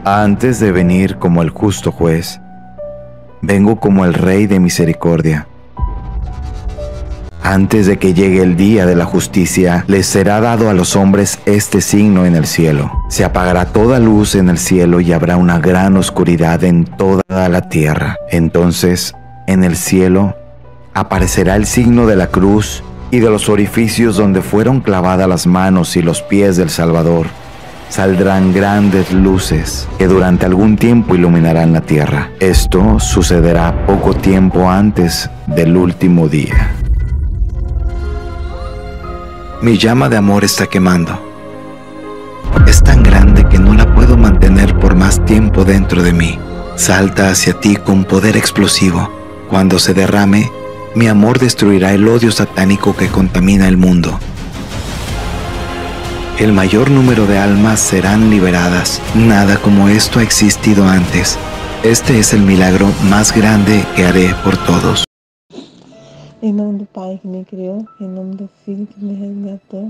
Antes de venir como el justo juez, vengo como el Rey de misericordia. Antes de que llegue el día de la justicia, les será dado a los hombres este signo en el cielo. Se apagará toda luz en el cielo y habrá una gran oscuridad en toda la tierra. Entonces, en el cielo, aparecerá el signo de la cruz y de los orificios donde fueron clavadas las manos y los pies del Salvador. Saldrán grandes luces que durante algún tiempo iluminarán la tierra. Esto sucederá poco tiempo antes del último día. Mi llama de amor está quemando. Es tan grande que no la puedo mantener por más tiempo dentro de mí. Salta hacia ti con poder explosivo. Cuando se derrame, mi amor destruirá el odio satánico que contamina el mundo. El mayor número de almas serán liberadas. Nada como esto ha existido antes. Este es el milagro más grande que haré por todos. Em nome do Pai que me criou, em nome do Filho que me resgatou,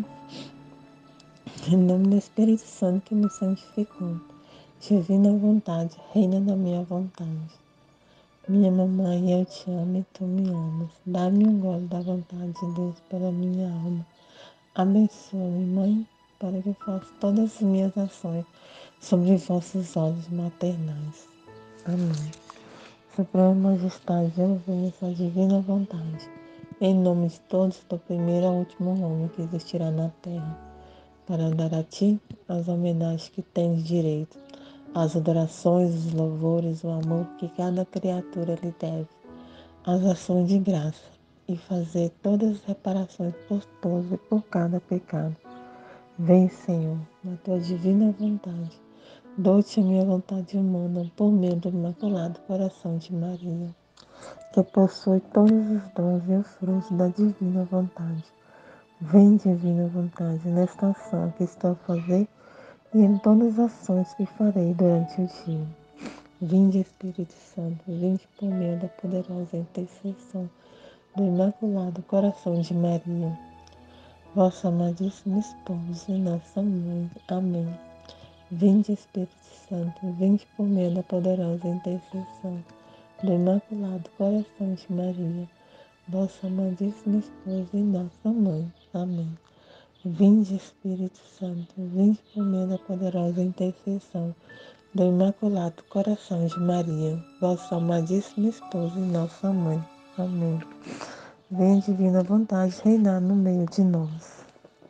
em nome do Espírito Santo que me santificou. Divina vontade, reina da minha vontade. Minha mamãe, eu te amo e tu me amas. Dá-me um gole da vontade de Deus para minha alma. Abençoe, Mãe, para que eu faça todas as minhas ações sobre vossos olhos maternais. Amém. Suprema Majestade, eu venho essa divina vontade. Em nome de todos, do primeiro ao último homem que existirá na terra, para dar a ti as homenagens que tens direito, as adorações, os louvores, o amor que cada criatura lhe deve, as ações de graça, e fazer todas as reparações por todos e por cada pecado. Vem, Senhor, na tua divina vontade, dou-te a minha vontade humana por meio do Imaculado Coração de Maria, que possui todos os dons e os frutos da divina vontade. Vem, divina vontade, nesta ação que estou a fazer e em todas as ações que farei durante o dia. Vinde, Espírito Santo, vinde por meio da poderosa intercessão do Imaculado Coração de Maria, vossa amadíssima esposa e nossa mãe. Amém. Vinde, Espírito Santo, vinde por meio da poderosa intercessão do Imaculado Coração de Maria, vossa amadíssima esposa e nossa mãe. Amém. Vinde, Espírito Santo, vinde por meio da poderosa intercessão do Imaculado Coração de Maria, vossa amadíssima esposa e nossa mãe. Amém. Vem, divina vontade, reinar no meio de nós.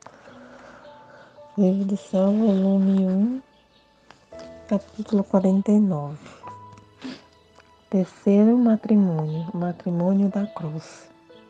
Livro do Céu, volume 1, capítulo 49. Terceiro matrimônio, o matrimônio da cruz.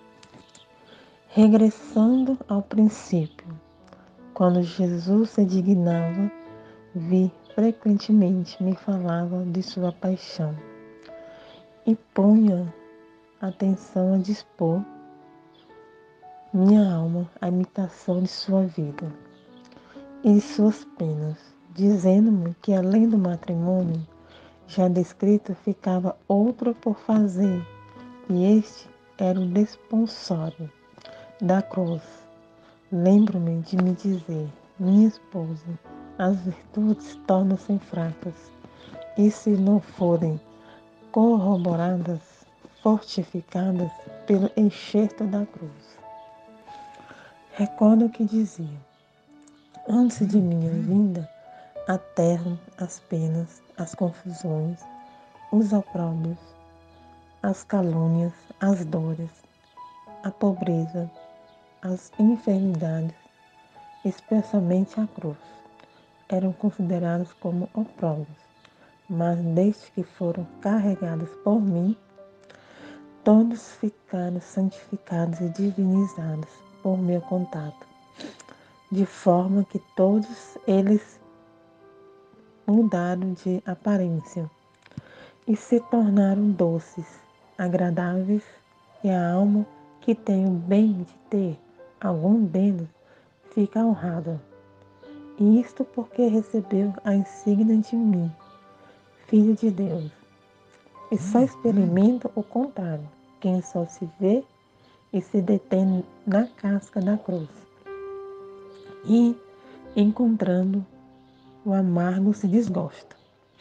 Regressando ao princípio, quando Jesus se dignava vir frequentemente me falava de sua paixão e punha atenção a dispor minha alma à imitação de sua vida e de suas penas, dizendo-me que além do matrimônio já descrito ficava outro por fazer, e este era o desponsório da cruz. Lembro-me de me dizer, minha esposa, as virtudes tornam-se fracas, e se não forem corroboradas, fortificadas pelo enxerto da cruz. Recordo que dizia, antes de minha vinda, a terra, as penas, as confusões, os opróbrios, as calúnias, as dores, a pobreza, as enfermidades, especialmente a cruz, eram considerados como opróbrios, mas desde que foram carregados por mim, todos ficaram santificados e divinizados por meu contato, de forma que todos eles mudaram de aparência e se tornaram doces, agradáveis, e a alma que tem o bem de ter algum deles fica honrada. E isto porque recebeu a insígnia de mim, Filho de Deus. E só experimenta o contrário, quem só se vê e se detém na casca da cruz. E, encontrando o amargo, se desgosta.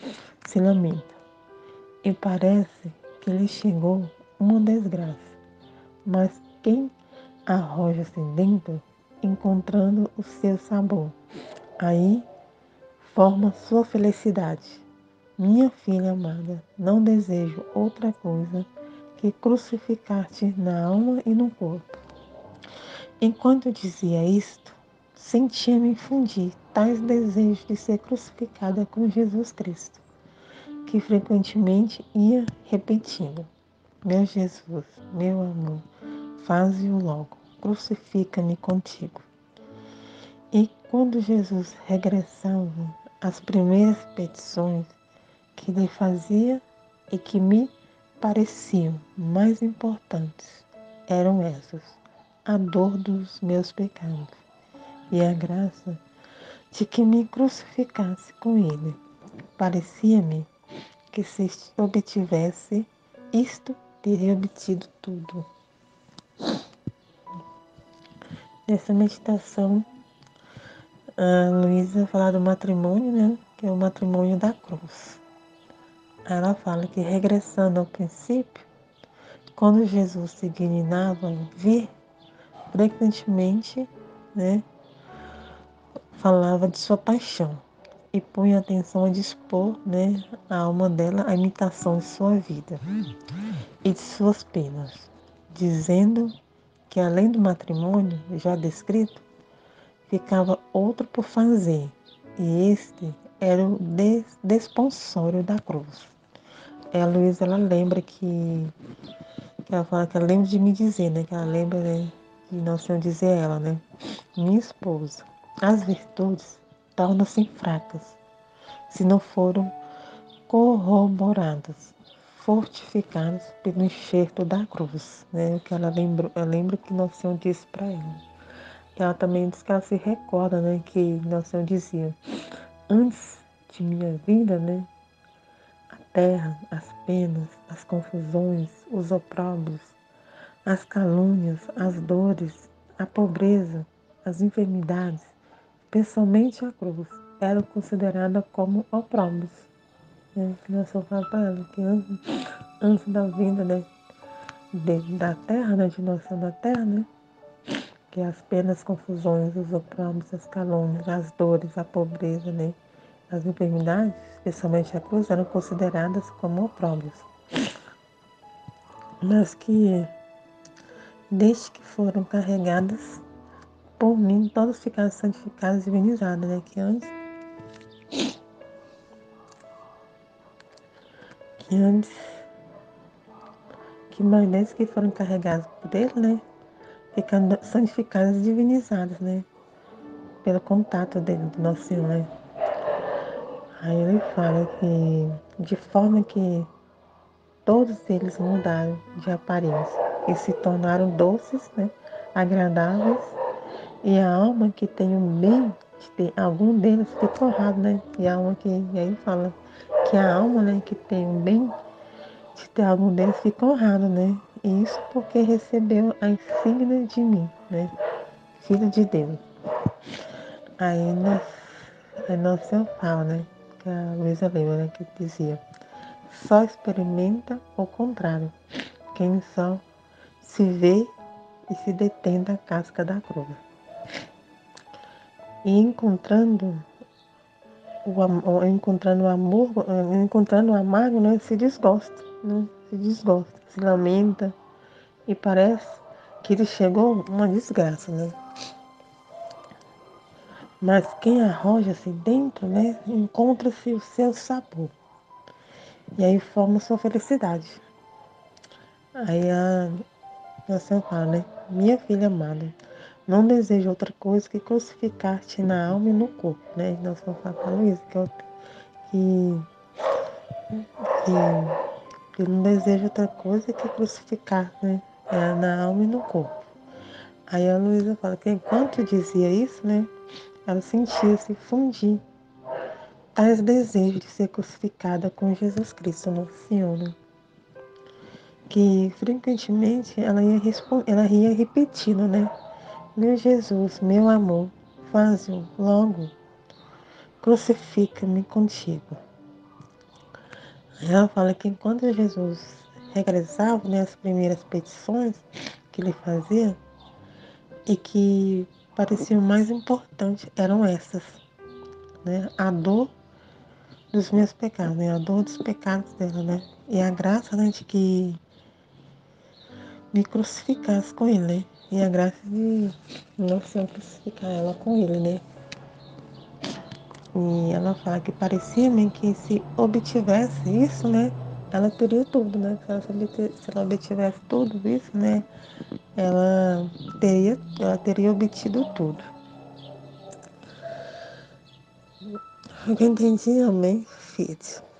se lamenta e parece que lhe chegou uma desgraça. Mas quem arroja-se dentro, encontrando o seu sabor, aí forma sua felicidade. Minha filha amada, não desejo outra coisa que crucificar-te na alma e no corpo. Enquanto dizia isto, sentia-me infundir tais desejos de ser crucificada com Jesus Cristo, que frequentemente ia repetindo: meu Jesus, meu amor, faze-o logo, crucifica-me contigo. E quando Jesus regressava, as primeiras petições que lhe fazia e que me pareciam mais importantes eram essas: a dor dos meus pecados e a graça de que me crucificasse com ele. Parecia-me que se obtivesse isto, teria obtido tudo. Nessa meditação, a Luísa fala do matrimônio, né? Que é o matrimônio da cruz. Ela fala que, regressando ao princípio, quando Jesus se dignava vir, frequentemente, né, falava de sua paixão e punha atenção a dispor, né, a alma dela à imitação de sua vida e de suas penas, dizendo que, além do matrimônio já descrito, ficava outro por fazer, e este era o desponsório da cruz. A Luísa, ela lembra que ela fala que ela lembra de me dizer, né? Que ela lembra, né, de Nosso Senhor dizer a ela, né? Minha esposa, as virtudes tornam-se fracas se não foram corroboradas, fortificadas pelo enxerto da cruz, né? O que ela lembra que Nosso Senhor disse para ela. E ela também diz que ela se recorda, né? Que Nosso Senhor dizia: antes de minha vida, né? A terra, as penas, as confusões, os opróbrios, as calúnias, as dores, a pobreza, as enfermidades, pessoalmente a cruz, eram consideradas como opróbrios. Né? Que nós só falamos para ela que antes da vinda, né, da terra, né, de nossa da terra, né, que as penas, as confusões, os opróbrios, as calúnias, as dores, a pobreza, né, as enfermidades, especialmente a cruz, eram consideradas como opróbrios. Mas que, desde que foram carregadas por mim, todos ficaram santificados e divinizados, né? Que antes, que mais desde que foram carregados por ele, né? Ficando santificados e divinizados, né? Pelo contato dele, do Nosso Senhor, né? Aí ele fala que, de forma que todos eles mudaram de aparência e se tornaram doces, né? Agradáveis, e a alma que tem o bem de ter algum deles ficou honrado, né? E aí fala que a alma, né, que tem o bem de ter algum deles ficou honrado, né? E isso porque recebeu a insígnia de mim, né? Filho de Deus. Aí Nosso Senhor fala, né? Que a Luísa lembra, né? Que dizia: só experimenta o contrário. Quem só se vê e se detém da casca da cruz. E encontrando o amor, encontrando o amargo, né, se desgosta, né? Se desgosta, se lamenta e parece que lhe chegou uma desgraça, né? Mas quem arroja-se dentro, né, encontra-se o seu sabor. E aí forma sua felicidade. Aí a Nossa fala, né? Minha filha amada, não desejo outra coisa que crucificar-te na alma e no corpo, né? Nossa fala para Luísa que não deseja outra coisa que crucificar, né? Na alma e no corpo. Aí a Luísa fala que enquanto dizia isso, né? Ela sentia-se fundir tais desejos de ser crucificada com Jesus Cristo, Nosso Senhor, né? Que frequentemente ela ia repetindo, né? Meu Jesus, meu amor, faze-o logo, crucifica-me contigo. Ela fala que enquanto Jesus regressava, né, as primeiras petições que ele fazia e que pareciam mais importantes eram essas, né? A dor dos meus pecados, né? A dor dos pecados dela, né? E a graça, né, de que me crucificasse com ele, né? E a graça de não ser crucificar ela com ele, né? E ela fala que parecia né, que se obtivesse isso, né? Ela teria tudo, né? Se ela obtivesse tudo isso, né? Ela teria obtido tudo. Eu entendi, amém, filho.